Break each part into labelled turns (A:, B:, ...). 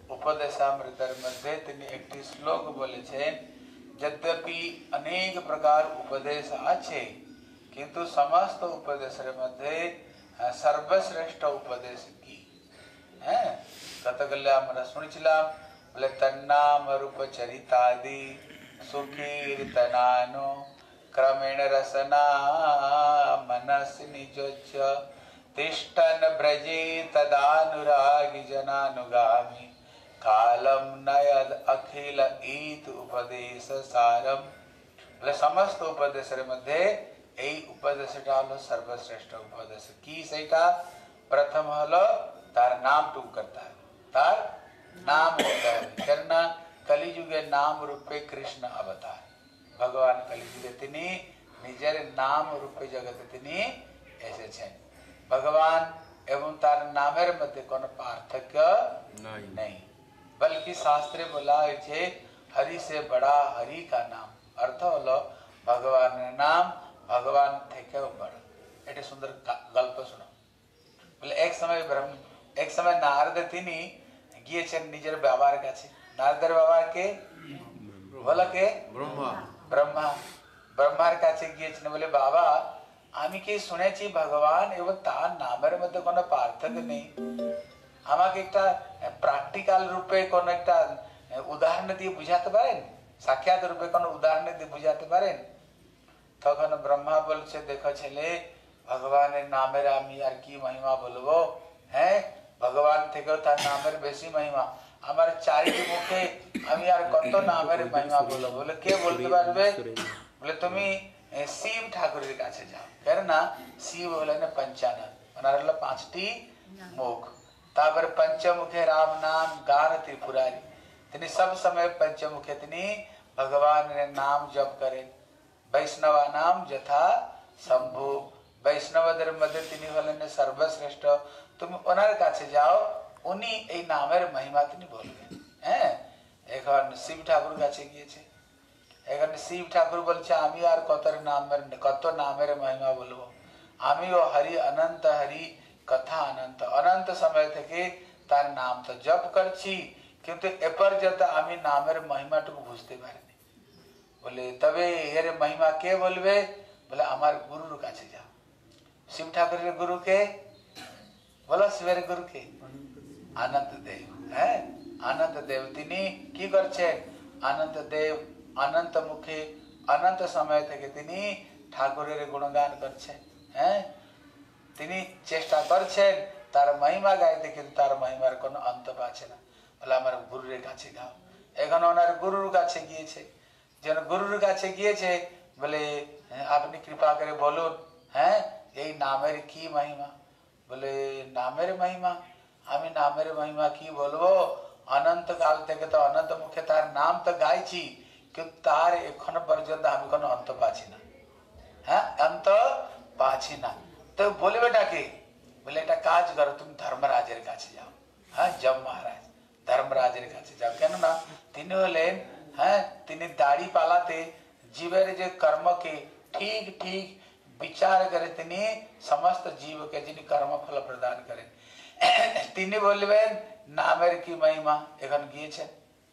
A: उपदेशामृतर मध्य তিনি একটি শ্লোক বলেছেন यद्यपि अनेक प्रकार उपदेश আছে কিন্তু समस्त उपदेशের মধ্যে सर्वश्रेष्ठ उपदेश কি হ্যাঁ গতকালে আমরা শুনেছিলাম বলে তন্নাম রূপ চরিতাদি सुकीर्तनानो क्रमेण रसना मनस निजोच्च तिष्ठन ब्रजे तदानुरागी जनानुगामी कालम नयद अखिल ईत उपदेश सारम बोले समस्त उपदेशर मध्य এই উপদেশটা হলো সর্বশ্রেষ্ঠ উপদেশ কি সেটা প্রথম হলো তার নাম টুক করতে হবে তার नाम होता है करना कलिजुगे नाम रूपे कृष्ण अवतार भगवान कलिजुगे तिनी निजर नाम रूपे जगत तिनी ऐसे छे भगवान एवं तार नामेर मध्य कोनो पार्थक्य नहीं बल्कि शास्त्रे बोला है हरि से बड़ा हरि का नाम अर्थ हलो भगवान नाम भगवान थेके बड़ एटे सुंदर गल्प सुनो बोले एक समय नारद तिनी গিয়েছেন নিজের বাবার কাছে নারদের বাবা কে বলে কে ব্রহ্মার কাছে গিয়েছেন বলে বাবা আমি কি শুনেছি ভগবান এবং তার নামের মধ্যে কোনো পার্থক্য নেই আমাকে একটা প্র্যাকটিক্যাল রূপে কোন একটা উদাহরণ দিয়ে বুঝাতে পারেন সাক্ষাৎ রূপে কোন উদাহরণ দিয়ে বুঝাতে পারেন তখন ব্রহ্মা বলছে দেখো ছেলে ভগবানের নামের আমি আর কি মহিমা বলবো হ্যাঁ भगवान থেকে তার নামের বেশি মহিমা আমার চারিটি মুখে আমি আর কত নামের মহিমা বলবো বলে কে বলতে পারবে বলে তুমি শিব ঠাকুরের কাছে যাও কারণ শিব হলেন পঞ্চানন ওনার হলো পাঁচটি মুখ তারপরে পঞ্চমুখে রাম নাম গান ত্রিপুরারি তিনি সব সময় পঞ্চমুখে তিনি ভগবানের নাম জপ করেন বৈষ্ণব নাম যথা শম্ভু বৈষ্ণবদের মধ্যে তিনি হলেন সর্বশ্রেষ্ঠ তুমি ওনার কাছে যাও উনি এই নামের মহিমা তিনি বলবেন হ্যাঁ এখন শিব ঠাকুর কাছে গিয়েছে এখন শিব ঠাকুর বলছে আমি আর কত নামের মহিমা বলবো আমিও হরি অনন্ত হরি কথা অনন্ত অনন্ত সময় থেকে তার নাম তো জপ করছি কিন্তু এ পর্যন্ত আমি নামের মহিমাটুকু বুঝতে পারিনি বলে তবে এর মহিমা কে বলবে বলে আমার গুরুর কাছে যাও শিব ঠাকুরের গুরু কে बोलो शिवेर गुरु के अनंत देव है अनंत देव तिनी की करछेन अनंत देव अनंत मुखे अनंत समय থেকে তিনি ঠাকুরের গুণগান করছেন হ্যাঁ তিনি চেষ্টা করছেন তার মহিমা গাইতে কিন্তু তার মহিমার কোনো অন্ত পাচ্ছে না বলে আমার গুরুর কাছে যাও এখন ওনার গুরুর কাছে গিয়েছে যেন গুরুর কাছে গিয়েছে বলে আপনি কৃপা করে বলুন হ্যাঁ এই নামের কি মহিমা বলে নামের মহিমা আমি নামের মহিমা কি বলবো অনন্ত কাল থেকে তো অনন্ত মুখে তার নাম তো গাইছি কিন্তু তার এখন পর্যন্ত আমি কোনো অন্ত পাচ্ছি না হ্যাঁ অন্ত পাচ্ছি না তো বলবেটাকে বলে একটা কাজ করো তুমি ধর্মরাজের কাছে যাও হ্যাঁ যম মহারাজ ধর্মরাজের কাছে যাও কেননা তিনি হলেন হ্যাঁ তিনি দাড়ি পালাতে জীবের যে কর্মকে ঠিক ঠিক विचार करे तिनी समस्त जीव के जिनी कर्म फल प्रदान करें तिनी बोलबेन नामेर की महिमा এখন গিয়েছেন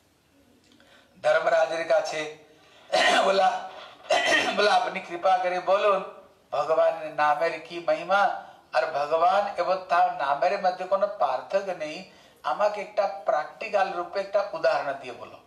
A: ধর্মরাজের কাছে बोला আপনি কৃপা করে বলুন ভগবানের নামের কি মহিমা আর ভগবান এবং তার নামের মধ্যে কোনো পার্থক্য নেই আমাকে একটা প্র্যাকটিক্যাল রূপে একটা উদাহরণ দিয়ে বলো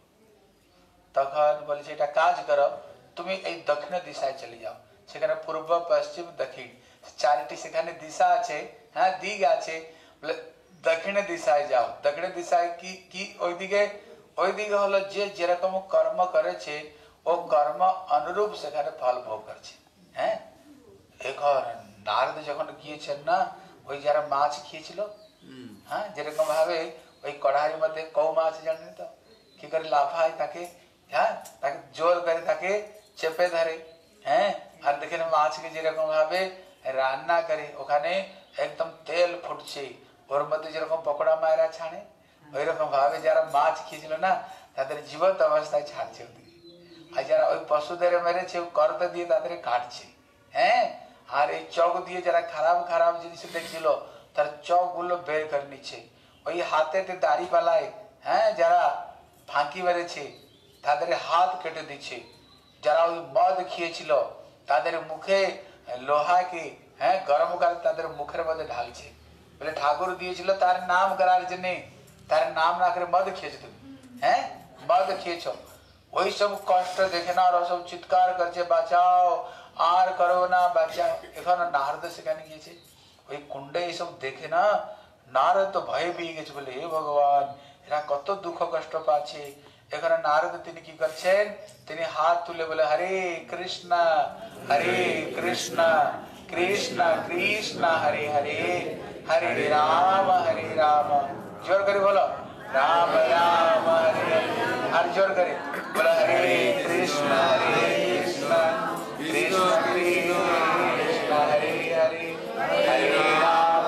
A: তখন বলেছে এটা কাজ করো তুমি এই দক্ষিণ দিশায় চলে যাও সেখানে পূর্ব পশ্চিম দক্ষিণ চারটি সেখানে দিশা আছে হ্যাঁ দিক আছে দক্ষিণ দিশায় যাও দক্ষিণ দিশায় কি ওইদিকে হলো যে যেরকম কর্ম করেছে ও কর্ম অনুরূপ সেখানে ফল ভোগ করছে হ্যাঁ এখন নারদ যখন গিয়েছেন না ওই যারা মাছ খেয়েছিল হ্যাঁ যেরকম ভাবে ওই কড়াইয়ের মধ্যে কৌ মাছ জানেন তো কি করে লাফায় তাকে হ্যাঁ তাকে জোর করে তাকে চেপে ধরে হ্যাঁ আর দেখেন মাছকে যেরকম ভাবে রান্না করে ওখানে একদম তেল ফুটছে ওর মধ্যে যেরকম পকোড়া মায়েরা ছাড়ে ওই রকম ভাবে যারা মাছ খেয়েছিল না তাদের জীবন্ত অবস্থায় ছাড়ছে ওদিকে আর যারা ওই পশুদের মেরেছে করতে দিয়ে তাদের কাটছে হ্যাঁ আর এই চক দিয়ে যারা খারাপ খারাপ জিনিস দেখছিল তার চক গুলো বের করে নিচ্ছে ওই হাতে দাড়ি পালায় হ্যাঁ যারা ফাঁকি মেরেছে তাদের হাত কেটে দিচ্ছে, যারা ওই মদ খেয়েছিল তাদের মুখে লোহাকে হ্যাঁ গরম করে তাদের মুখের মধ্যে ঢালছে, বলে ঠাকুর দিয়েছিল তার নাম করার জন্য, তার নাম না করে মদ খেয়েছো তুমি, হ্যাঁ মদ খেয়েছো। ওই সব কষ্ট দেখে না ওরা সব চিৎকার করছে বাঁচাও আর করো না বাঁচাও। এখন নারদ সেখানে গিয়েছে, ওই কুণ্ডে এইসব দেখে না নারদ তো ভয়ে পেয়ে গেছে, বলে হে ভগবান এরা কত দুঃখ কষ্ট পাচ্ছে। এখানে নারদ তিনি কি করছেন, তিনি হাত তুলে বলে হরে কৃষ্ণ কৃষ্ণ কৃষ্ণ হরে হরে হরে রাম জোর করে বলো राम राम हरे हरे, हर जोर करे बोला हरे कृष्ण कृष्ण कृष्ण हरे हरे हरे राम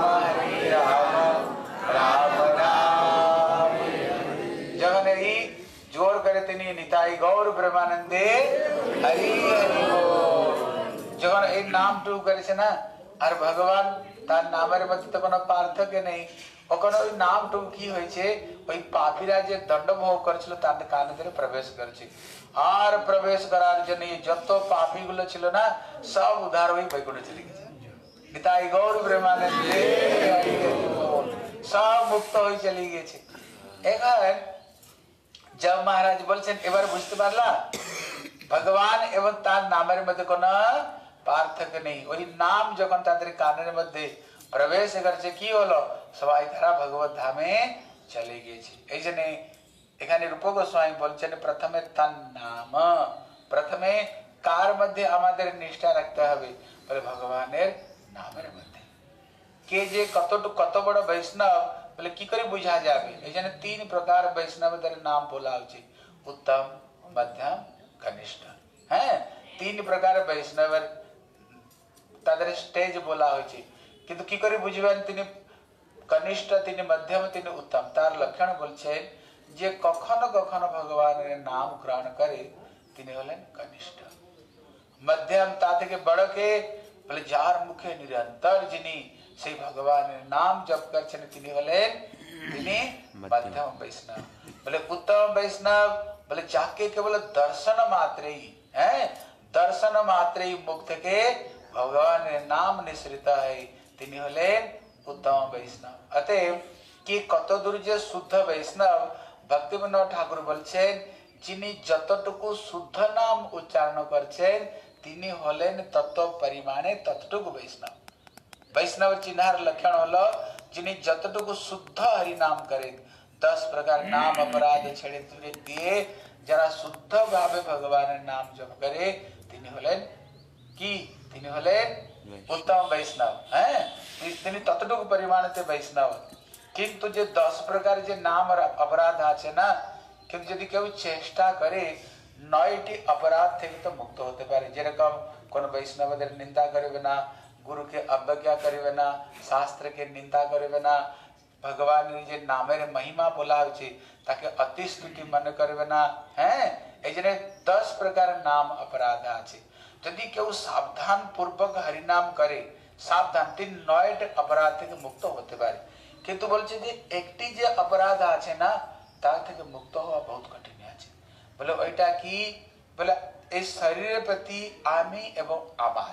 A: राम राम। जगन ही जोर करे तिनी निताई गौर ब्रह्मानंदे हरि हरि बोल। जगन এই নাম টু করেছে না, আর ভগবান তার নামের মধ্যে তো কোনো পার্থক্য নেই। ওখানে ওই নামটুকু কি হয়েছে, ওই পাপীরা যে দণ্ডমোহ করেছিল তাদের কানে ধরে প্রবেশ করেছে, আর প্রবেশ করার জন্য যত পাপী গুলো ছিল না সব উদ্ধার হয়ে বৈকুণ্ঠে চলে গেছে। নিতাই গৌর প্রেমানন্দে সব মুক্ত হয়ে চলে গিয়েছে। এখন जब महाराज বলছেন এবার বুঝতে পারলা ভগবান এবং তার নামের মধ্যে কোনো পার্থক্য নেই। ওই নাম যখন তাদের কানের মধ্যে প্রবেশ করছে কি হলো, সবাই তারা ভগবত ধামে চলে গিয়েছে। এই জন্য এখানে রূপ গোস্বামী বলছেন প্রথমে তার নাম, প্রথমে কার মধ্যে আমাদের নিষ্ঠা রাখতে হবে, বলে ভগবানের নামের মধ্যে। কে যে কত বড় বৈষ্ণব বলে কি করে বুঝা যাবে, এই জন্য 3 প্রকার বৈষ্ণবদের নাম বলা হচ্ছে, উত্তম মধ্যম কনিষ্ঠ। হ্যাঁ 3 প্রকার বৈষ্ণবের তাদের স্টেজ বলা হয়েছে, কিন্তু কি করে বুঝবেন তিনি কনিষ্ঠ তিনি মধ্যম তিনি উত্তম, তার লক্ষণ বলছেন যে কখনো কখনো ভগবানের নাম গ্রহণ করে তিনি হলেন কনিষ্ঠ। মধ্যম তা থেকে বড়কে বলে যার মুখে নিরন্তর যিনি সেই ভগবানের নাম জপ করছেন তিনি হলেন তিনি মধ্যম বৈষ্ণব। বলে উত্তম বৈষ্ণব বলে যাকে কেবল দর্শন মাত্রেই হ্যাঁ দর্শন মাত্রেই মুখ থেকে ভগবানের নাম নিঃসৃত হয় তিনি হলেন উত্তম বৈষ্ণব। অতএব কি কত দূর যে শুদ্ধ বৈষ্ণব, ভক্তিবিনোদ ঠাকুর বলছেন যিনি যতটুকু শুদ্ধ নাম উচ্চারণ করছেন তিনি হলেন তত পরিমাণে ততটুকু বৈষ্ণব। বৈষ্ণব চিহ্নার লক্ষণ হলো যিনি যতটুকু শুদ্ধ হরি নাম করেন, 10 প্রকার নাম অপরাধ ছেড়ে দূরে দিয়ে যারা শুদ্ধ ভাবে ভগবানের নাম জপ করে তিনি হলেন কি, তিনি হলেন উত্তম বৈষ্ণব। হ্যাঁ তিনি ততটুকু পরিমাণে বৈষ্ণব। কিন্তু যে 10 প্রকার যে নাম অপরাধ আছে না, কিন্তু যদি কেউ চেষ্টা করে 9টি অপরাধ থেকে তো মুক্ত হতে পারে। যেরকম কোন বৈষ্ণবদের নিন্দা করবে না, গুরুকে অবজ্ঞা করবে না, শাস্ত্রকে নিন্দা করবে না, ভগবানের যে নামের মহিমা বলা হয়েছে তাকে অতি স্তুতি মনে করবে না। হ্যাঁ এই জন্য 10 প্রকার নাম অপরাধ আছে। যদি কেউ সাবধান পূর্বক হরিনাম করে সাবধান 9টি অপরাধ থেকে মুক্ত হতে পারে। কিন্তু বলছে যে একটি যে অপরাধ আছে না তার থেকে মুক্ত হওয়া বহুত কঠিন আছে। বলে ওইটা কি, বলে এই শরীরের প্রতি আমি এবং আমার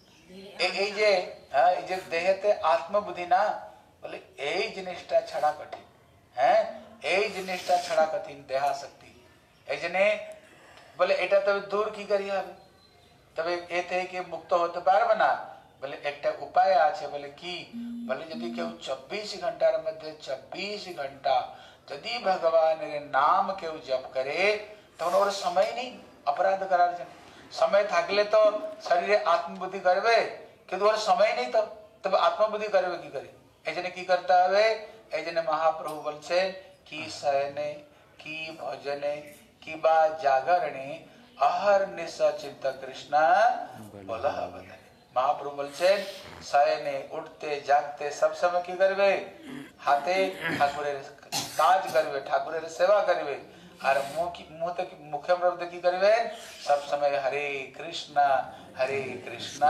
A: এই যে দেহেতে আত্মবুদ্ধি না, বলে এই জিনিসটা ছাড়া কঠিন। হ্যাঁ এই জিনিসটা ছাড়া কঠিন দেহাশক্তি। এই জন্য বলে এটা তবে দূর কি করি হবে, তবে এ থেকে মুক্ত হতে পারবে না। বলে একটা উপায় আছে, বলে কি, বলে যদি কেউ 24 ঘন্টার মধ্যে 24 ঘন্টা যদি ভগবানের নাম কেউ জপ করে তখন ওর সময় নেই অপরাধ করার জন্য। সময় থাকলে তো শরীরে আত্মবুদ্ধি করবে, কিন্তু ওর সময় নেই, তবে আত্মবুদ্ধি করবে কি করে। এই জন্য কি করতে হবে, এই জন্য মহাপ্রভু বলছেন কি শয়নে কি ভজনে কি বা জাগরণে আহার নিশা চিন্তা কৃষ্ণ বলা বদনে। মহাপ্রভু বলছেন শয়নে উঠতে জাগতে সব সময় কি করবে, হাতে ঠাকুরের কাজ করবে, ঠাকুরের সেবা করবে, আর মুখে মধ্যে কি করবেন সব সময় হরে কৃষ্ণ কৃষ্ণ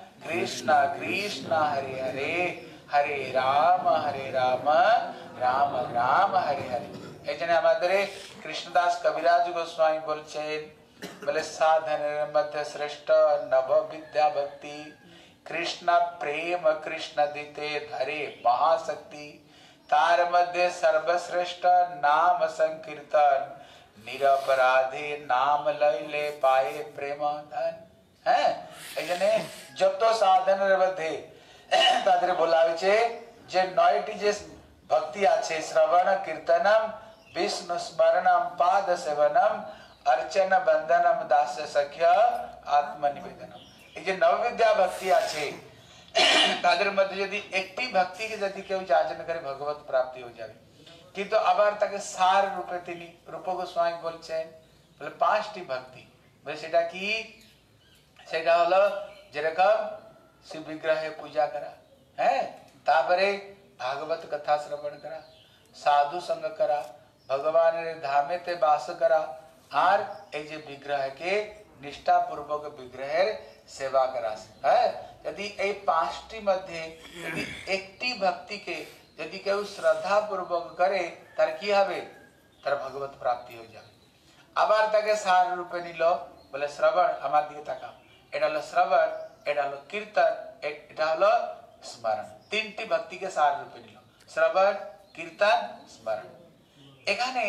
A: কৃষ্ণ হরে হরে হরে রাম রাম রাম হরে হরে। এখানে আমাদের কৃষ্ণদাস কবিরাজ গোস্বামী বলছেন, বলে সাধনের মধ্যে শ্রেষ্ঠ নব বিদ্যা ভক্তি, কৃষ্ণ প্রেম কৃষ্ণ দিতে ধরে মহাশক্তি, তার মধ্যে সর্বশ্রেষ্ঠ নাম সংকীর্তন, নিরপরাধে নাম লইলে পায়ে প্রেম ধন। হ্যাঁ, এখানে যত সাধনের মধ্যে তাদের বলা হয়েছে যে 9টি যে ভক্তি আছে, শ্রবণ কীর্তনম বিষ্ণু স্মরণম পাদ সেবনম अर्चन बंधनम दास सख्य आत्मनिवेदनम। এই যে নববিদ্যা ভক্তি আছে তাদের মধ্যে যদি একটি ভক্তিকে যদি কেউ যাচন করে ভগবত প্রাপ্তি হয়ে যাবে। কিন্তু আবার তাকে সার রূপে তিনি রূপ গোস্বামী বলছেন, বলে 5টি ভক্তি, বলে সেটা কি? সেটা হলো যেরকম শিব বিগ্রহে পূজা করা, হ্যাঁ, তারপরে ভাগবত কথা শ্রবণ করা, সাধু সঙ্গ করা, ভগবানের ধামেতে বাস করা, আর এই যে বিগ্রহকে নিষ্ঠাপূর্বক বিগ্রহের সেবা করা। হ্যাঁ, যদি এই 5টি মধ্যে যদি একটি ভক্তিকে যদি কেউ শ্রদ্ধা পূর্বক করে তার কি হবে? তার ভগবত প্রাপ্তি হয়ে যাবে। আবার তাকে সার রূপে নিল, বলে শ্রবণ, আমার দিকে তাকাও, এটা হলো শ্রবণ, এটা হলো কীর্তন, এটা হলো স্মরণ। 3টি ভক্তিকে সার রূপে নিল, শ্রবণ, কীর্তন, স্মরণ। এখানে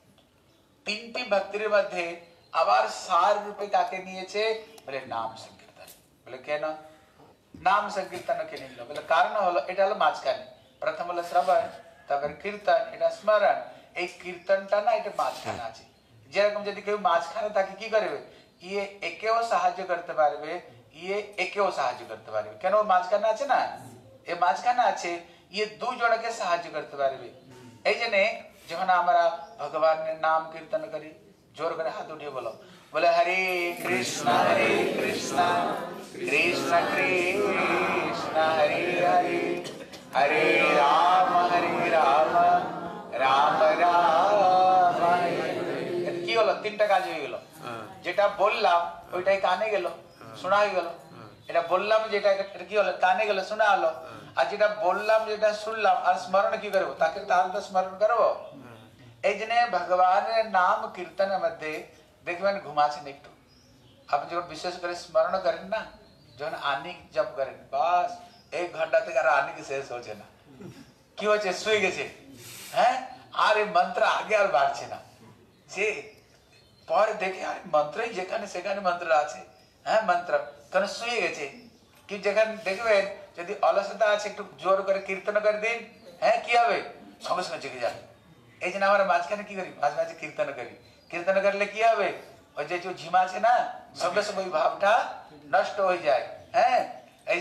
A: 3টি ভক্তির মধ্যে আবার সার রূপে কাকে নিয়েছে? বলে নাম সংকীর্তন। বলে কেন নাম সংকীর্তন কে নিল? বলে কারণ হলো এটা হলো মাঝখানে, প্রথম হলো শ্রবণ, তারপর কীর্তন, এটা স্মরণ। এই কীর্তনটা না এটা মাঝখানে আছে। যেরকম যদি কেউ মাঝখানে তাকে কি করবে, ইয়ে একেও সাহায্য করতে পারবে, ইয়ে একেও সাহায্য করতে পারবে। কেন? মাঝখানে আছে না, এ মাঝখানে আছে, ইয়ে দুজনকে সাহায্য করতে পারবে। এই জন্য যখন আমরা ভগবানের নাম কীর্তন করি, জোর করে হাত উঠিয়ে বলো, বলে হরে কৃষ্ণ কৃষ্ণ কৃষ্ণ হরে হরে, হরে রাম রাম রাম হরে। কি হলো? 3টা কাজ হয়ে গেল। যেটা বললাম ওইটাই কানে গেল, শোনা হয়ে গেল। এটা বললাম যেটা কি হলো? কানে গেল, শোনা হলো। আর যেটা বললাম, যেটা শুনলাম, আর স্মরণ কি করবো? তাকে তাহলে তো স্মরণ করবো। এই জন্য ভগবানের নাম কীর্তনের মধ্যে দেখবেন ঘুমাচ্ছেন একটু। আপনি যখন বিশেষ করে স্মরণ করেন না, যখন আনিক জপ করেন, বাস 1 ঘন্টা থেকে আর আনিক শেষ হচ্ছে না। কি হচ্ছে? শুয়ে গেছে, হ্যাঁ, আর এই মন্ত্র আগে আর বাড়ছে না। সে পরে দেখে আর মন্ত্রই যেখানে সেখানে মন্ত্র আছে, হ্যাঁ, মন্ত্র কেন শুয়ে গেছে। কি যেখানে দেখবেন যদি অলসতা আছে, একটু জোর করে কীর্তন করে দিন, হ্যাঁ, কি হবে? সঙ্গে সঙ্গে জেগে যাবে। এই জন্য আমরা মাঝখানে কি করি? মাঝে মাঝে কীর্তন করি। কীর্তন করলে কি হবে? ওই যে ঝিমা আছে না, সঙ্গে সঙ্গে ওই ভাবটা নষ্ট হয়ে যায়। হ্যাঁ, এই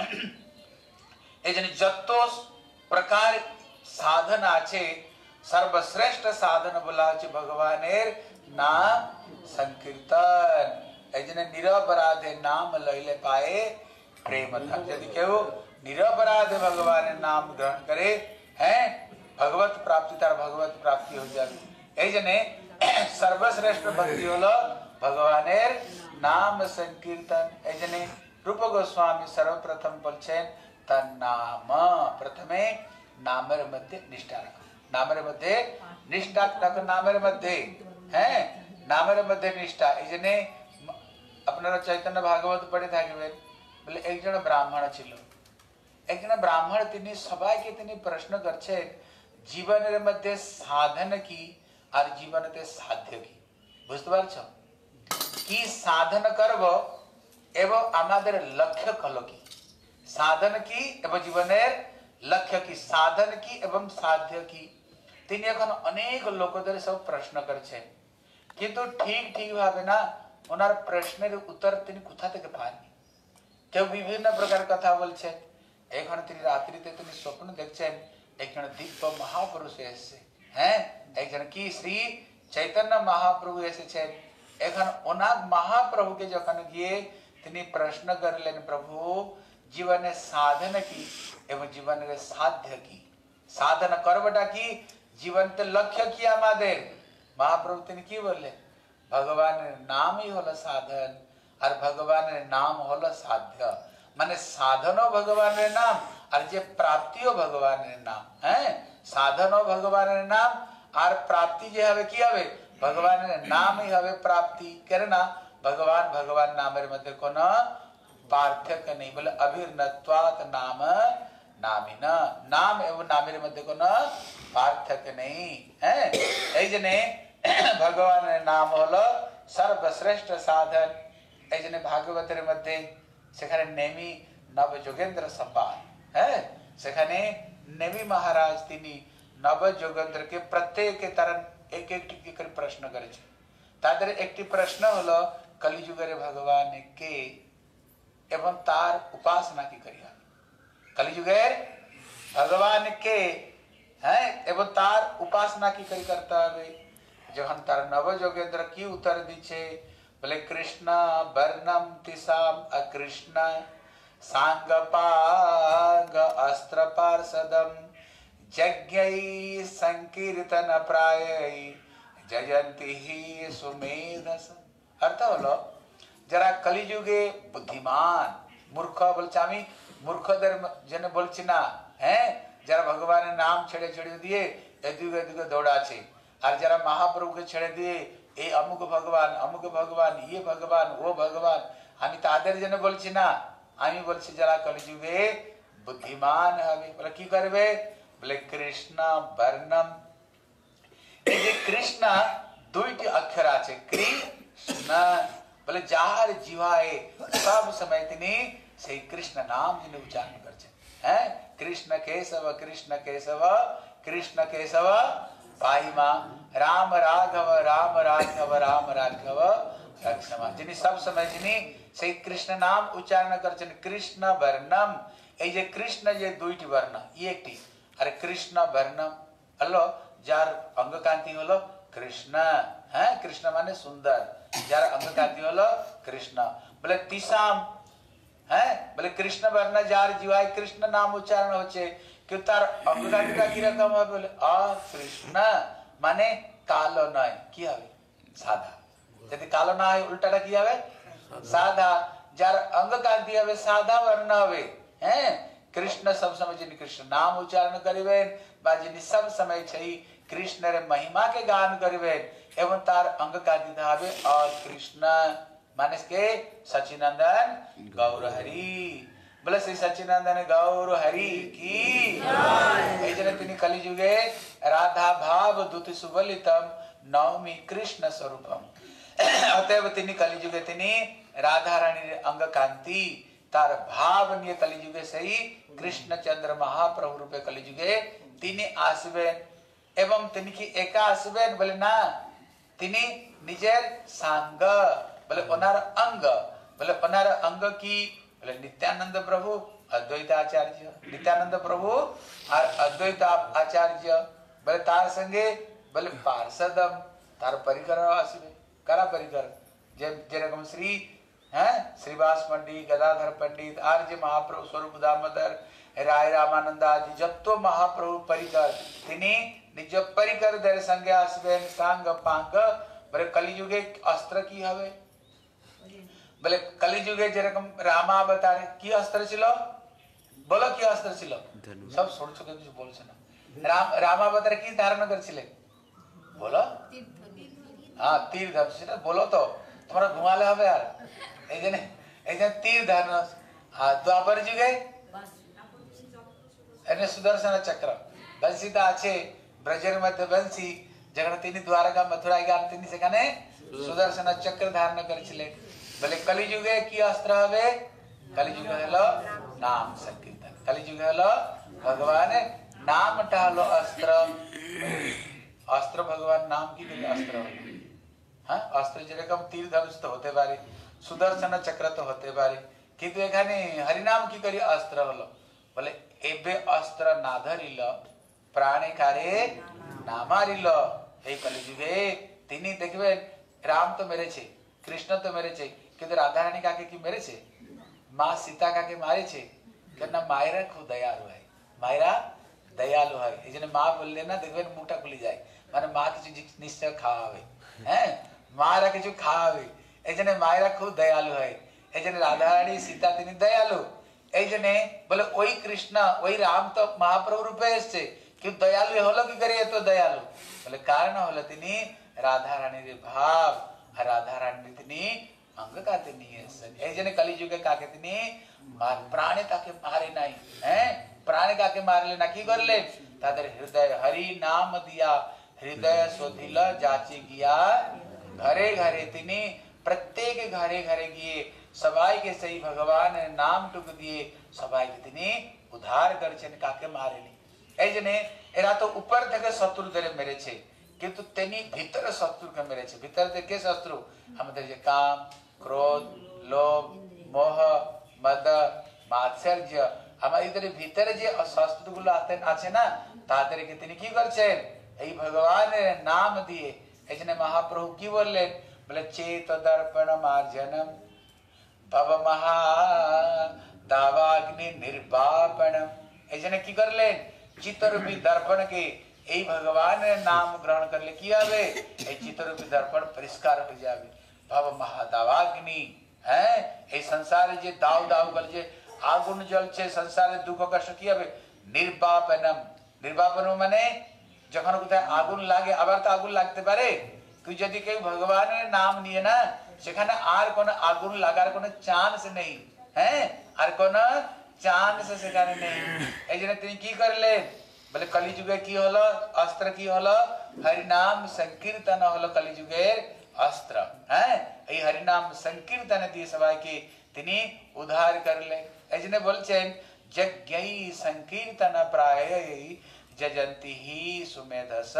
A: জন্য যত প্রকার সাধন আছে, সর্বশ্রেষ্ঠ সাধন বলা হচ্ছে ভগবানের নাম সংকীর্তন। এই জন্য নিরপরাধে নাম লইলে পায়ে প্রেম ধন। যদি কেউ নিরপরাধে ভগবানের নাম গ্রহণ করে, হ্যাঁ, ভগবত প্রাপ্তি, তার ভগবত প্রাপ্তি হয়ে যাবে। এই জন্য সর্বশ্রেষ্ঠ ভক্তি হলো ভগবানের নাম সংকীর্তন। এই জন্য রূপ গোস্বামী সর্বপ্রথম বলছেন তার নাম, প্রথমে নামের মধ্যে নিষ্ঠা রাখো, নামের মধ্যে নিষ্ঠা রাখো, নামের মধ্যে, হ্যাঁ, নামের মধ্যে নিষ্ঠা। এই জন্য আপনারা চৈতন্য ভাগবত পড়ে থাকবেন, বলে একজন ব্রাহ্মণ ছিল। একজন ব্রাহ্মণ তিনি সবাইকে তিনি প্রশ্ন করছেন জীবনের মধ্যে সাধন কি আর জীবনতে সাধ্য কি। বুঝতে পারছ? কি সাধন করব এবং আমাদের লক্ষ্য হলো কি, সাধন কি এবং জীবনের লক্ষ্য কি, সাধন কি এবং সাধ্য কি। তিনি এখন অনেক লোকদের সব প্রশ্ন করছেন, কিন্তু ঠিক ভাবে না ওনার প্রশ্নের উত্তর তিনি কোথা থেকে পাননি। কেউ বিভিন্ন প্রকার কথা বলছেন। এখন তিনি রাত্রিতে তিনি স্বপ্ন দেখছেন একজন দিব্য মহাপুরুষ এসেছে, হ্যাঁ, একজন কি শ্রী চৈতন্য মহাপ্রভু এসেছেন। এখন ওনার মহাপ্রভুকে যখন গিয়ে তিনি প্রশ্ন করলেন, প্রভু জীবনের সাধন কি এবং জীবনের সাধ্য কি, সাধন করবটা কি, জীবনের লক্ষ্য কি আমাদের। মহাপ্রভু তিনি কি বললেন? ভগবানের নামই হলো সাধন আর ভগবানের নাম হলো সাধ্য। মানে সাধনও ভগবানের নাম আর যে প্রাপ্তিও ভগবানের নাম, হ্যাঁ, সাধনও ভগবানের নাম আর প্রাপ্তি যে হবে কি হবে ভগবানের নামই হবে প্রাপ্তি কেননা ভগবান ভগবান নামের মধ্যে কোনো পার্থক্য নেই বলে অভিন্নত্বাৎ নাম নামিনা নাম এবং নামের মধ্যে কোনো পার্থক্য নেই হ্যাঁ এই জন্য ভগবানের নাম হলো সর্বশ্রেষ্ঠ সাধন এই জন্য ভাগবতের মধ্যে সেখানে নেমি নবযোগেন্দ্র সম্পাদ হ্যাঁ সেখানে নেমি মহারাজ তিনি নবযোগেন্দ্রকে প্রত্যেকে তারা এক একটি করে প্রশ্ন করেছে তাদের একটি প্রশ্ন হলো কলিযুগের ভগবান কে এবং তার উপাসনা কি করি কলিযুগের ভগবান কে হ্যাঁ এবং তার উপাসনা কি করে করতে হবে যখন তার নবযোগেন্দ্র কি উত্তর দিচ্ছে বলে কৃষ্ণ বর্ণম তিসাম অকৃষ্ণ सांगपाग अस्त्र पार्षदम यज्ञै संकीर्तन प्रायै जयंती ही सुमेधस अर्थ হলো যারা কলিযুগে বুদ্ধিমান মূর্খ বলছে আমি মূর্খদের জন্য বলছি না হ্যাঁ যারা ভগবানের নাম ছেড়ে ছেড়ে দিয়ে এদিকে এদিকে দৌড়াচ্ছে আর যারা মহাপ্রভুকে ছেড়ে দিয়ে এই অমুক ভগবান ইয়ে ভগবান ও ভগবান আমি তাদের জন্য বলছি না আমি বলছি যারা কলিযুগে বুদ্ধিমান হবে বলে কি করবে বলে কৃষ্ণ বর্ণম এই যে কৃষ্ণ দুইটি অক্ষর আছে কৃষ্ণ বলে যার জিহ্বায় সব সময় তিনি সেই কৃষ্ণ নাম যিনি উচ্চারণ করছেন হ্যাঁ কৃষ্ণ কেশব কৃষ্ণ কেশব পাহিমা রাম রাঘব রক্ষমা যিনি সব সময় যিনি সেই কৃষ্ণ নাম উচ্চারণ করছেন কৃষ্ণ বর্ণম এই যে কৃষ্ণ যে দুইটি বর্ণ ই একটি আর কৃষ্ণ বর্ণম হলো যার অঙ্গকান্তি হলো কৃষ্ণ হ্যাঁ কৃষ্ণ মানে সুন্দর যার অঙ্গকান্তি হলো কৃষ্ণ বলে তিসাম হ্যাঁ বলে কৃষ্ণ বর্ণ যার জিহ্বায় কৃষ্ণ নাম উচ্চারণ হচ্ছে কিন্তু তার অঙ্গকান্তিটা কিরকম হবে বলে কৃষ্ণ মানে কালো নয় কি হবে সাদা যদি কালো না হয় উল্টাটা কি হবে সাদা যার অঙ্গকান্তি হবে সাদা বর্ণ হবে হ্যাঁ কৃষ্ণ সব সময় যিনি কৃষ্ণ নাম উচ্চারণ করিবেন বা যিনি সব সময় সেই কৃষ্ণের মহিমাকে গান করিবেন এবং তার অঙ্গকান্তি হবে কৃষ্ণ মানে কে সচিনন্দন গৌর হরি বলে সেই সচিনন্দন গৌর হরি কি এই জন্য তিনি কলিযুগে রাধা ভাব দ্যুতি সুবলিতম নবমী কৃষ্ণ স্বরূপম অতএব তিনি কলিযুগে তিনি রাধা রানীর অঙ্গকান্তি তার ভাব নিয়ে কলিযুগে সেই কৃষ্ণচন্দ্র মহাপ্রভু রূপে কলিযুগে তিনি আসবেন এবং তিনি কি একা আসবেন বলে না তিনি নিজের সাঙ্গ বলে ওনার অঙ্গ কি বলে নিত্যানন্দ প্রভু অদ্বৈত আচার্য নিত্যানন্দ প্রভু আর অদ্বৈত আচার্য বলে তার সঙ্গে বলে পার্ষদম তার পরিকর আসবে কারা পরিকর যেরকম শ্রী হ্যাঁ শ্রীবাস पंडित गदाधर पंडित आर्य महाप्रभु स्वरूप दामोदर राय रामानंद आदि যত মহাপ্রভু পরিকর তিনি নিজ পরিকরদের সঙ্গে আসবেন সাঙ্গ পাঙ্গ বলে কলিযুগে অস্ত্র কি হবে বলে কলিযুগে যেরকম রামাবতারে কি অস্ত্র ছিল বলো কি অস্ত্র ছিল সব শুনছো কিছু বলছে না রামাবতারে কি ধারণ করেছিলেন বলো हाँ तीर धनुष बोलो तो तुम्हारा घुमाले হবে আর এই যে তীর ধনুষ দ্বাপর যুগে এনে সুদর্শন চক্র বংশীটা আছে ব্রজের মধ্যে বংশী যেখানে তিনি দ্বারকা মথুরায় গেলেন তিনি সেখানে সুদর্শন চক্র ধারণ করেছিলেন বলে কলিযুগে কি অস্ত্র হবে কলিযুগে হলো নাম সংকীর্তন কলিযুগে হলো ভগবানের নামটা হলো অস্ত্র অস্ত্র ভগবান নাম কি অস্ত্র হলো হ্যাঁ অস্ত্র যেরকম তীর ধনুষ তো হতে পারে সুদর্শন চক্র তো হতে পারে কিন্তু এখানে হরিনাম কি করি অস্ত্র হলো বলে এবে অস্ত্র না ধরিল প্রাণে কারে না মারিল এই কলিযুগে তিনি দেখবেন রাম তো মেরেছে কৃষ্ণ তো মেরেছে কিন্তু রাধা রানী কাকে কি মেরেছে মা সীতা কাকে মারেছে কেন মায়েরা খুব দয়ালু হয় মায়েরা দয়ালু হয় এই জন্য মা বললে না দেখবেন মুখটা খুলে যায় মানে মা কিছু নিশ্চয় খাওয়াবে হ্যাঁ মায়েরা কিছু খাওয়াবে এই জন্য মায়েরা খুব দয়ালু হয় এই জন্য রাধা রানী সীতা তিনি দয়ালু এই জন্য বলে ওই কৃষ্ণ ওই রাম তো মহাপ্রভু রূপে এসছে क्यों दयालु हलो कि करे तो दयालु बोले कारण हलो तिनी राधा रानी रे भाव राधा रानी तिनी अंग का तिनी ए जने कली जुगे काके तिनी प्राणी ताके मारे नहीं हैं प्राणी काके मारले ना की करले तादर हृदय हरि नाम दिया हृदय सोधिल जाची गया घरे घरे तिनी प्रत्येक घरे घरे गए सबाई के सही भगवान नाम टुक दिए सबाई के तिनी उद्धार कर छन काके मारेली ए जने एरा तो ऊपर থেকে শত্রু ধরে মেরেছে কিন্তু তেনি ভিতরে শত্রুকে মেরেছে ভিতর থেকে শত্রু আমাদের যে কাম ক্রোধ লোভ মোহ মদ মাৎসর্য আমাদের ভিতরে যে শত্রুগুলো আছে না তাদেরকে তিনি কি করছেন এই ভগবানের নাম দিয়ে এজন্য মহাপ্রভু কি বললেন বলে চেত দর্পণ মার্জনম ভব মহা দাবাগ্নি নির্বাপনম এজন্য কি করলেন चित्तरूपी दर्पण के এই ভগবানের নাম গ্রহণ করলে কি হবে এই চিত্তরূপী দর্পণ পরিষ্কার হয়ে যাবে ভব মহাদাবাগ্নি হ্যাঁ এই সংসারে যে দাও দাও বলে যে আগুন জ্বলছে সংসারে দুঃখ কষ্ট কি হবে নির্বাপনম নির্বাপন মানে যখন কোথায় আগুন লাগে আবার তো আগুন লাগতে পারে তুই যদি কেউ ভগবানের নাম নিয়ে না সেখানে আর কোনো আগুন লাগার কোনো চান্স নেই হ্যাঁ আর কোনো চান্স সেখানে নেই এই জন্য তিনি কি করলেন বলে কলিযুগে কি হলো অস্ত্র কি হলো হরি নাম সংকীর্তন হলো কলিযুগের অস্ত্র হ্যাঁ এই হরি নাম সংকীর্তন দিয়ে সবাইকে তিনি উদ্ধার করলেন এই জন্য বলছেন যজ্ঞৈ সংকীর্তন প্রায়ৈ যজন্তি হি সুমেধস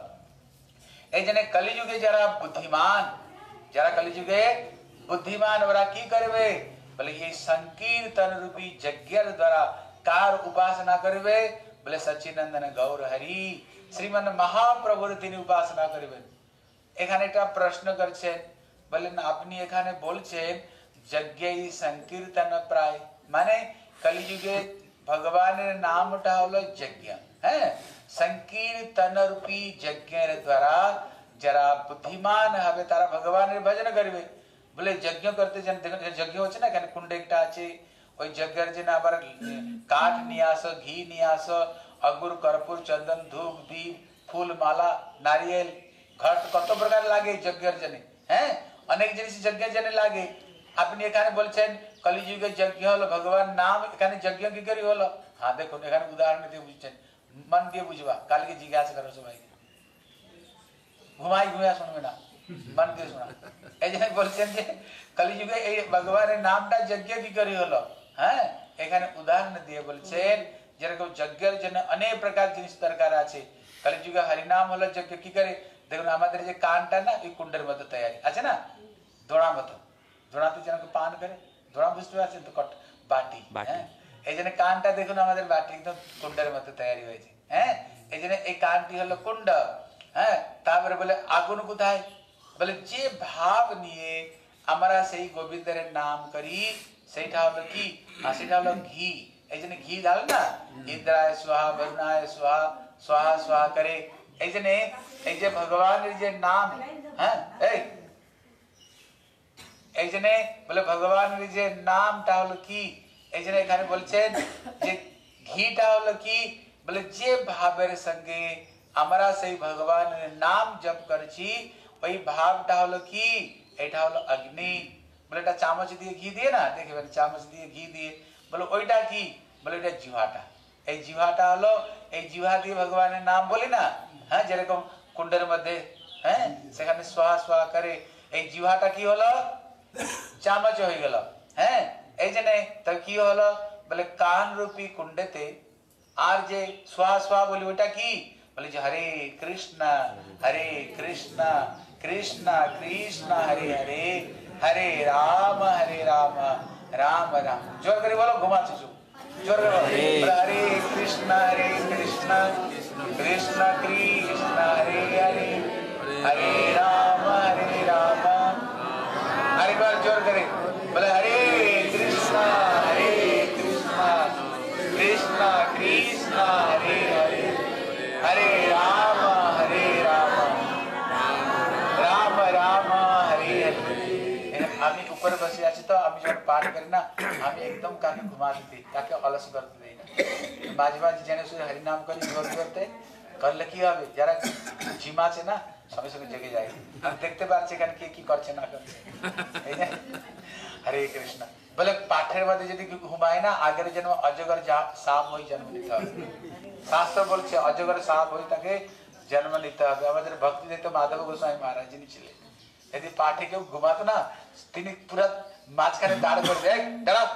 A: এই জন্য কলিযুগে যারা বুদ্ধিমান যারা কলিযুগে বুদ্ধিমান ওরা কি করবে बोले ये संकीर्तन रूपी यज्ञ द्वारा कार उपासना करबे बोले सच्चिनंदन गौर हरि श्रीमन महाप्रभुर তিনি উপাসনা করবেন এখানে একটা প্রশ্ন করছেন বলেন আপনি এখানে বলছেন যজ্ঞই সংকীর্তন প্রায় মানে কলিযুগে ভগবানের নামটা হলো যজ্ঞ হ্যাঁ সংকীর্তন রূপী যজ্ঞের দ্বারা যারা বুদ্ধিমান হবে তারা ভগবানের ভজন করবে বলে যজ্ঞ করতে জান দেখুন যজ্ঞ হচ্ছে না এখানে কুণ্ড একটা আছে ওই যজ্ঞের জন্য আবার কাঠ নিয়ে আসো ঘি নিয়ে আসো अगुर कर्पूर चंदन धूप दीप फूल माला नारियल घट কত প্রকার লাগে যজ্ঞের জন্য হ্যাঁ অনেক জিনিস যজ্ঞের জন্য লাগে আপনি এখানে বলছেন কলিযুগে যজ্ঞ হলো ভগবান নাম এখানে যজ্ঞ কি করি হলো হ্যাঁ দেখুন এখানে উদাহরণ দিয়ে বুঝছেন মন দিয়ে বুঝবা কালকে জিজ্ঞাসা করো সবাইকে ঘুমাই ঘুমাই শুনবে না मन के सुना ऐसे বলছেন যে কলিযুগে এই ভগবানের নামটা যজ্ঞ কি করি হলো হ্যাঁ এখানে উদাহরণ দিয়ে বলছেন যেরকম যজ্ঞের জন্য অনেক প্রকার জিনিস দরকার আছে কলিযুগে হরি নাম হলো যজ্ঞ কি করে দেখুন আমাদের যে কানটা না এই কুণ্ডের মধ্যে তৈরি আছে না দোড়া মতো দোড়াতে যেন পান করে দোড়া বুঝতে পারছেন তো কট বাটি হ্যাঁ এই জন্য কানটা দেখুন আমাদের বাটি একদম কুণ্ডের মধ্যে তৈরি হয়েছে হ্যাঁ এই জন্য এই কানটি হলো কুণ্ড হ্যাঁ তারপরে বলে আগুন কোথায় বলে যে ভাব নিয়ে আমরা সেই গোবিন্দের নাম করি সেটা হলো কি সেটা হলো ঘি এই জন্য ঘি ঢাল না ইন্দ্রায় স্বাহা বরুণায় স্বাহা স্বাহা স্বাহা করে এই জন্য এই যে ভগবানের যে নাম হ্যাঁ এই জন্য বলে ভগবানের যে নামটা হলো কি এই জন্য এখানে বলছেন যে ঘিটা হলো কি বলে যে ভাবের সঙ্গে আমরা সেই ভগবানের নাম জপ করছি ওই ভাবটা হলো কি এটা হলো অগ্নি বলে এটা চামচ দিয়ে ঘি দিয়ে না দেখবেন চামচ দিয়ে ঘি দিয়ে বলে ওইটা কি বলে এটা জিহ্বাটা এই জিহ্বাটা হলো এই জিহ্বা দিয়ে ভগবানের নাম বলি না হ্যাঁ যেরকম কুণ্ডের মধ্যে হ্যাঁ সেখানে স্বাহা স্বাহা করে এই জিহ্বাটা কি হলো চামচ হয়ে গেল হ্যাঁ এই জন্য তবে কি হলো বলে কান রূপী কুণ্ডেতে আর যে স্বাহা স্বাহা বলি ওটা কি बोले हरे कृष्णा कृष्ण कृष्ण हरे हरे हरे राम राम राम जोर करे बोलो घुमा चुचू जोर करे हरे कृष्ण कृष्ण कृष्ण कृष्ण हरे हरे हरे राम हरे बार जोर करे बोले हरे कृष्ण कृष्ण कृष्ण हरे हरे हरे राम राम राम हरे हरे আমি উপরে বসে আছি তো আমি যখন পাঠ করি না আমি একদম কাকে ঘুমা দিতে তাকে অলস করতে দেই না মাঝে মাঝে জেনে শুনে হরিনাম করি জোর করতে করলে কি হবে যারা জিম আছে না সঙ্গে সঙ্গে জেগে যায় আমি দেখতে পাচ্ছি এখানে কে কি করছে না করছে এই যে হরে কৃষ্ণ বলে পাঠের মধ্যে যদি ঘুমায় না আগের জন্ম অজগর সাপ হয়ে জন্ম নিতে হবে শাস্ত্র বলছে অজগর সাপ হয়ে তাকে জন্ম নিতে হবে আমাদের ভক্তি দিতে মাধব গোস্বামী মহারাজ যিনি ছিলেন यदि पाठे केउ घुमातो ना তিনি পুরো মাঝখানে দাঁড় করে দেয় দাঁড়াও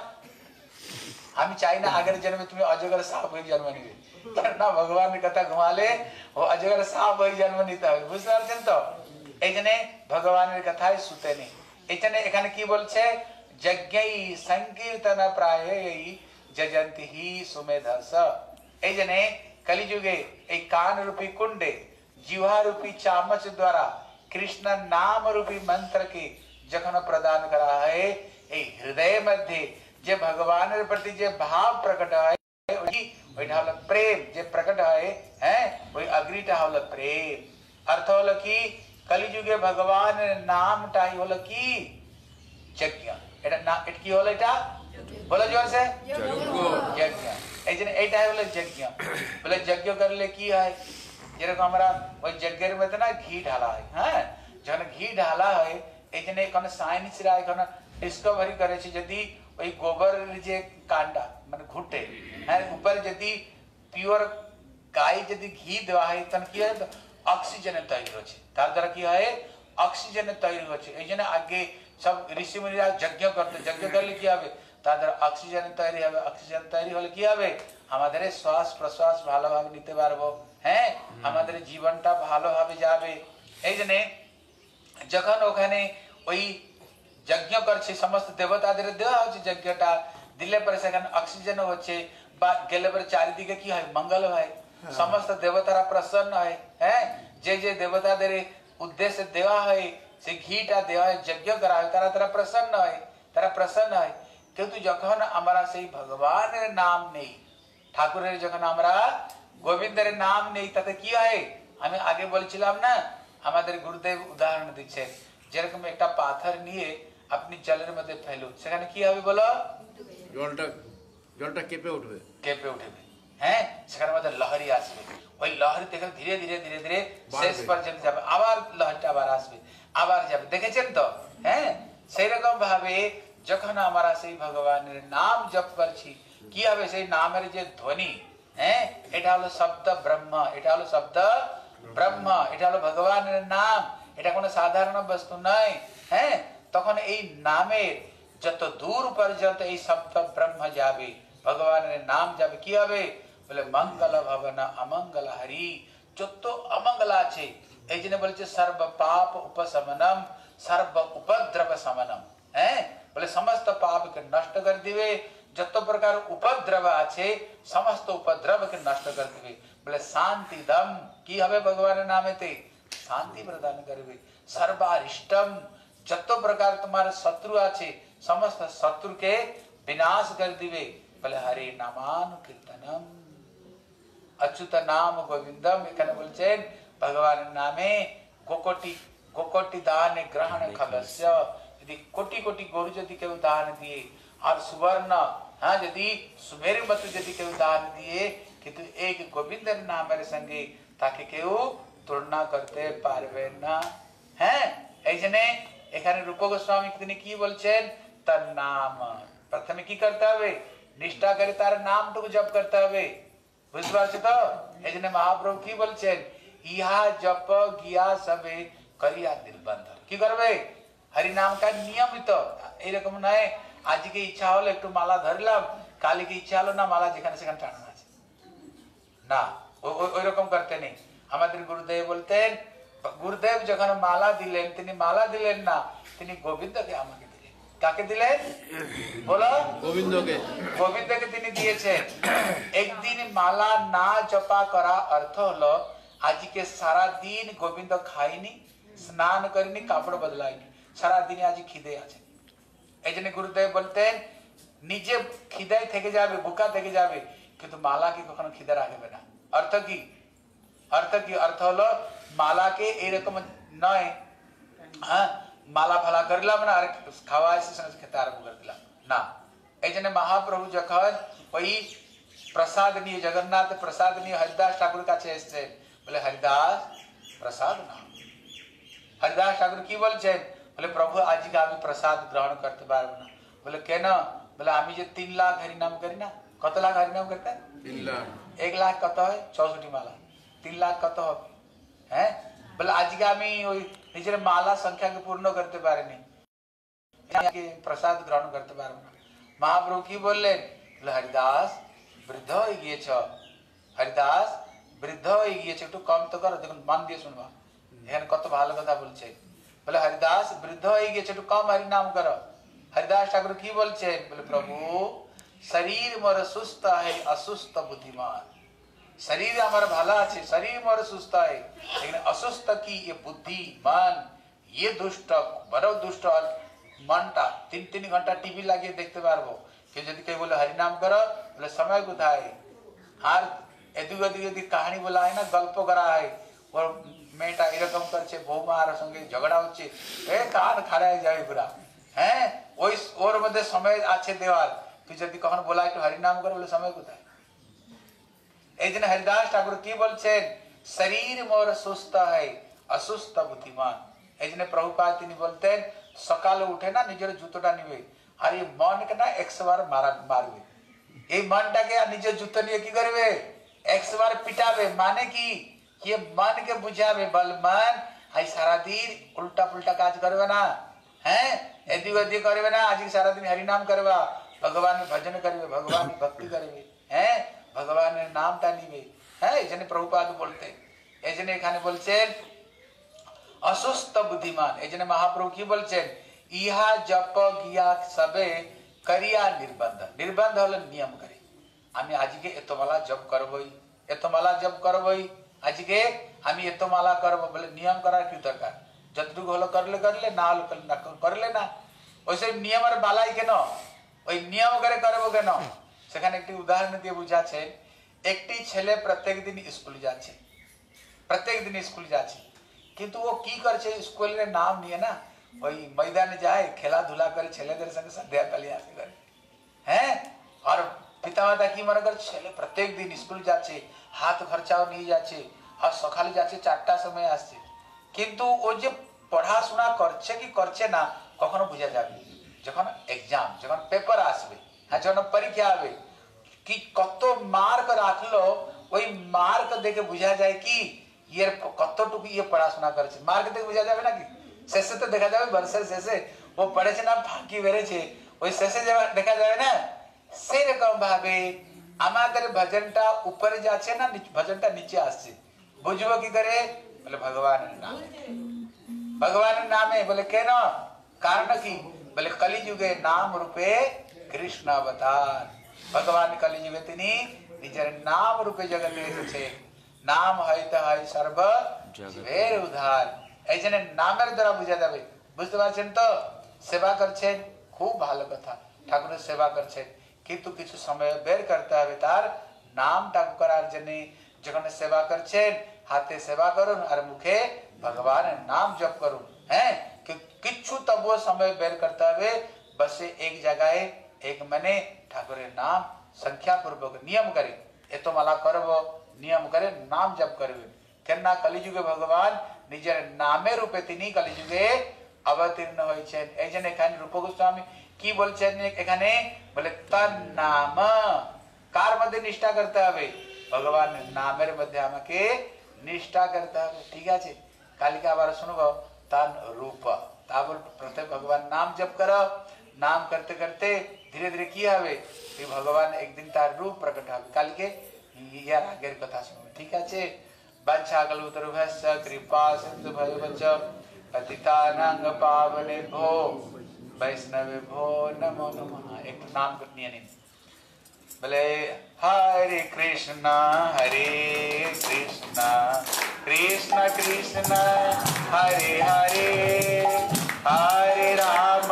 A: আমি চাই না আগের জন্মে তুমি অজগর সাপ হয়ে জন্ম নিবে না ভগবানের কথা ঘুমালে ও অজগর সাপ হয়ে জন্ম নিতে হবে বুঝতে পারছেন তো এই জন্য ভগবানের কথায় শুতে নেই এই জন্য এখানে কি বলছে যজ্ঞৈ সংকীর্তন প্রায়ৈ যজন্তি হি সুমেধস এই জন্য কলিযুগে এই কান রূপী কুণ্ডে জিহ্বা রূপী চামচ দ্বারা कृष्ण नाम रूपी मंत्र के जखन प्रदान करा है ए हृदय मध्य जे भगवान प्रति जे भाव प्रकट है वही ढावल प्रेम जे प्रकट है वही अग्री ढावल प्रेम अर्थ होल की कलिजुगे भगवान नाम टाई होल की यज्ञ এটা না এটা কি হলো এটা বলো जोर से यज्ञ এই জন্য এইটা হলো यज्ञ বলে यज्ञ করলে কি হয় যেরকম আমরা ওই যজ্ঞের মধ্যে না ঘি ঢালা হয় হ্যাঁ যখন ঘি ঢালা হয় এই জন্য এখানে সায়েন্সরা এখানে ডিসকভারি করেছে যদি ওই গোবর যে কান্ডা মানে ঘুটে হ্যাঁ উপরে যদি পিওর গাই যদি ঘি দেওয়া হয় তখন কি হয় অক্সিজেনের তৈরি হচ্ছে তার দ্বারা কি হয় অক্সিজেনের তৈরি হচ্ছে এই জন্য আগে সব ঋষিমুনিরা যজ্ঞ করতে যজ্ঞ করলে কি হবে তার দ্বারা অক্সিজেন তৈরি হবে অক্সিজেন তৈরি হলে কি হবে আমাদের শ্বাস প্রশ্বাস ভালোভাবে নিতে পারবো হ্যাঁ আমাদের জীবনটা ভালোভাবে যাবে এই জন্য যখন ওখানে ওই যজ্ঞ করছে সমস্ত দেবতাদের দেওয়া হচ্ছে যজ্ঞটা দিলে পরে সেখানে অক্সিজেন হচ্ছে বা গেলে পরে চারিদিকে কি হয় মঙ্গল হয় সমস্ত দেবতারা প্রসন্ন হয় হ্যাঁ যে যে দেবতাদের উদ্দেশ্যে দেওয়া হয় সেই ঘিটা দেওয়া হয় যজ্ঞ করা হয় তারা তারা প্রসন্ন হয় কিন্তু যখন আমরা সেই ভগবানের নাম নেই ঠাকুরের যখন আমরা গোবিন্দের নাম নেই তাতে কি হয় আমি আগে বলছিলাম না আমাদের গুরুদেব উদাহরণ দিচ্ছেন যেরকম একটা পাথর নিয়ে আপনি জলের মধ্যে ফেলুন সেখানে কি হবে বলো জলটা কেঁপে উঠবে হ্যাঁ সেখানে মধ্যে লহরি আসবে ওই লহরি থেকে ধীরে ধীরে ধীরে ধীরে শেষ পর্যন্ত যাবে আবার লহরিটা আবার আসবে আবার যাবে দেখেছেন তো হ্যাঁ সেই রকম ভাবে যখন আমরা সেই ভগবানের নাম জপ করছি কি হবে সেই নামের যে ধ্বনি হ্যাঁ এটা হলো শব্দ ব্রহ্ম এটা হলো শব্দ ব্রহ্ম এটা হলো ভগবানের নাম এটা কোনো সাধারণ বস্তু নয় হ্যাঁ তখন এই নামের যত দূর পর্যন্ত এই শব্দ ব্রহ্ম যাবে ভগবানের নাম যাবে কি হবে বলে মঙ্গল ভবন অমঙ্গল হরি যত অমঙ্গল আছে এই জন্য বলছে সর্ব পাপ উপশমনম সর্ব উপদ্রব শমনম হ্যাঁ বলে সমস্ত পাপকে নষ্ট করে দিবে যত প্রকার উপদ্রব আছে সমস্ত উপদ্রবকে নষ্ট করে দিবে বলে শান্তি দম কি হবে ভগবানের নামেতে শান্তি প্রদান করবে সর্বারিষ্টম যত প্রকার তোমার শত্রু আছে সমস্ত শত্রুকে विनाश कर दिवे बोले हरे नामानुकीर्तनम अच्युत नाम गोविंदम এখানে বলছেন ভগবানের নামে কোটি দান গ্রহণ খলস্য যদি কোটি কোটি গরু যদি কেউ দান দিয়ে আর সুবর্ণ হ্যাঁ যদি সুমেরু মত যদি কেউ দান দিয়ে কিন্তু এক গোবিন্দের নামের সঙ্গে তাকে কেউ তুলনা করতে পারবে না হ্যাঁ এইজন্য এখানে রূপ গোস্বামী তিনি কি বলছেন তার নাম প্রথমে কি করতে হবে নিষ্ঠা করে তার নামটুকু জপ করতে হবে বুঝতে পারছো তো এইজন্য মহাপ্রভু কি বলছেন ইহা জপ গিয়া সবে করিয়া নির্বন্ধ কি করবে হরি নাম কা নিয়মিত এইরকম নয় আজকে ইচ্ছা হলো একটু মালা ধরলাম কালকে ইচ্ছা হলো না মালা যেখানে সেখানে টানানো আছে না ওই রকম করতে নেই আমাদের গুরুদেব বলতেন গুরুদেব যখন মালা দিলেন তিনি মালা দিলেন না তিনি গোবিন্দকে আমাকে দিলেন কাকে দিলেন বলো গোবিন্দকে তিনি দিয়েছেন একদিন মালা না জপা করা অর্থ হলো আজকে সারা দিন গোবিন্দ খাইনি স্নান করিনি কাপড় বদলাইনি সারা দিনে আজ খিদে আছে এই জন্য গুরুদেব বলতেন নিজে খিদায় থেকে যাবে ভুকা থেকে যাবে কিন্তু মালাকে কখনো খিদে রাখবে না অর্থ কি অর্থ হলো মালাকে এরকম নয় হ্যাঁ माला फाला करला माने आरे खावा से संग खेते आरंभ कर दिला ना एजने महाप्रभु जखन ওই प्रसाद নিয়ে जगन्नाथ प्रसाद নিয়ে हरिदास ठाकुर কাছে এসেছে বলে हरिदास प्रसाद ना हरिदास ठाकुर কি বলছেন বলে प्रभु আজকে আমি प्रसाद ग्रहण করতে পারবো না বলে কেন বলে আমি যে 3 লাখ হরি নাম করি না কত লাখ হরি নাম করতে 3 লাখ 1 লাখ কত হয় 64 মালা 3 লাখ কত হবে হ্যাঁ বলে আজকে আমি ওই নিজের মালা সংখ্যাকে পূর্ণ করতে পারিনি আজকে প্রসাদ গ্রহণ করতে পারবো না महाप्रभु की बोलें हरिदास वृद्ध हो गए हरिदास वृद्ध हो गए একটু কম তো করো দেখুন মান দিয়ে শুনবা এখানে কত ভালো কথা বলছে বলে हरिदास वृद्ध हो गए একটু কম हरि नाम करो हरिदास ठाकुर की बोलছে बोले प्रभु शरीर मोर सुस्त है असुस्त बुद्धिमान शरीर हमारा भाला আছে शरीर मोर सुस्त है लेकिन असुस्त की ये बुद्धि मन ये दुष्ट बड़ो दुष्ट और मनटा 3-3 घंटा टीवी লাগিয়ে দেখতে পারবো कि যদি কেউ বলে हरि नाम करो बोले समय কোথায় আর এদিক ওদিক যদি কাহিনী বলা হয় না গল্প করা হয় ওর মেয়েটা এরকম করছে বৌমার সঙ্গে ঝগড়া হচ্ছে এ কান খাড়ায় যায় পুরা হ্যাঁ ওই ওর মধ্যে সময় আছে দেওয়ার তুই যদি কখনো বলা একটু हरि नाम करो बोले समय কোথায় এইজন্য हरिदास ठाकुर কি বলছেন শরীর মোর সুস্থ হয় অসুস্থ বুদ্ধিমান এইজন্য প্রভুপাদ তিনি বলতেন সকালে উঠে না নিজের জুতোটা নিবে আর এই মনকে না 100 বার মারবে এই মনটাকে আর নিজের জুতো নিয়ে কি করবে 100 বার পিটাবে মানে কি ये मन के বুঝাবে বল मन আই সারা দিন উল্টা পুল্টা কাজ করবে না হ্যাঁ এদিক ওদিক করবে না আজ সারা দিন হরি নাম করবা ভগবানের ভজন করবে ভগবানের ভক্তি করবে হ্যাঁ ভগবানের নামটা নিবে হ্যাঁ এইজন্য প্রভুপাদ বলতেন এইজন্য এখানে বলছেন असुस्त बुद्धिमान एजने महाप्रभु की बोलছেন ইহা জপ গিয়া সবে করিয়া নির্বন্ধ নির্বন্ধ হলো নিয়ম করে আমি আজকে এত মালা জপ করবই এত মালা জপ করবই আজকে আমি এত মালা করব বলে নিয়ম করার কি দরকার যতটুকু হলো করলে না হলো করলে না ওইসব নিয়মের বালাই কেন ওই নিয়ম করে করব কেন সেখানে একটি উদাহরণ দিয়ে বুঝাচ্ছে একটি ছেলে প্রত্যেক দিন স্কুল যাচ্ছে কিন্তু ও কি করছে স্কুলের নাম নিয়ে না ওই ময়দানে যায় খেলাধুলা করে ছেলেদের সঙ্গে সন্ধ্যা কালিয়া করে হ্যাঁ আর পিতামাতা কি মনে করে ছেলে প্রত্যেক দিন স্কুল যাচ্ছে হাত খরচাও নিয়ে যাচ্ছে আর সকালে যাচ্ছে 4টার সময় আসছে কিন্তু ও যে পড়াশোনা করছে কি করছে না কখনো বোঝা যাবে যখন এক্সাম যখন পেপার আসবে হ্যাঁ যখন পরীক্ষা হবে কি কত মার্ক রাখলো ওই মার্ক দেখে বোঝা যায় কি ये কতটুকু ये পড়াশোনা করেছে মার্ক দেখে বোঝা যাবে নাকি শেষে তো দেখা যাবে বর্ষের শেষে ও পড়েছে না ফাঁকি বেড়েছে ওই শেষে দেখা যাবে না সেই রকম ভাবে আমাদের ভজনটা উপরে যাচ্ছে না ভজনটা নিচে আসছে বুঝবো কি করে বলে ভগবানের নামে বলে কেন কারণ কি বলে কলিযুগে নাম রূপে কৃষ্ণ অবতার ভগবান কলিযুগে তিনি নিজের নাম রূপে জগতে এসেছে नाम হইতে হয় সর্ব জীবের উদ্ধার এইজন্য নামের দ্বারা বুঝা যাবে বুঝতে পারছেন তো সেবা করছেন খুব ভালো কথা ঠাকুরের সেবা করছেন কিন্তু কিছু সময় বের করতে হবে তার নামটা করার জন্য যখন সেবা করছেন হাতে সেবা করুন আর মুখে ভগবানের নাম জপ করুন হ্যাঁ কিছু তবুও সময় বের করতে হবে বসে এক জায়গায় এক মনে ঠাকুরের নাম সংখ্যা পূর্বক নিয়ম করে এত মালা করব नियम करे नाम जप करबे केना कलिजुगे भगवान निजेर नामे रूपे तिनी कलिजुगे अवतीर्ण হয়েছেন এইজন্য এখানে রূপ গোস্বামী কি বলছেন এখানে বলে তার নাম কার মধ্যে নিষ্ঠা করতে হবে ভগবানের নামের মধ্যে আমাকে নিষ্ঠা করতে হবে ঠিক আছে কালকে আবার শুনবো তার রূপ তারপর প্রত্যেক ভগবান নাম জপ করো নাম করতে করতে ধীরে ধীরে কি হবে এই ভগবান একদিন তার রূপ প্রকট হবে কালকে यार आगे कथा सुनो ठीक है बंछा कलुतरुभ्यश्च कृपा सिन्धुभ्यश्च पतितानां पावनेभ्यो वैष्णवेभ्यो नमो नमः एक नाम करनी है बोले हरे कृष्णा कृष्ण कृष्ण हरे हरे हरे राम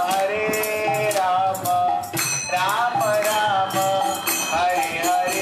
A: राम राम हरे हरे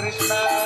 A: कृष्ण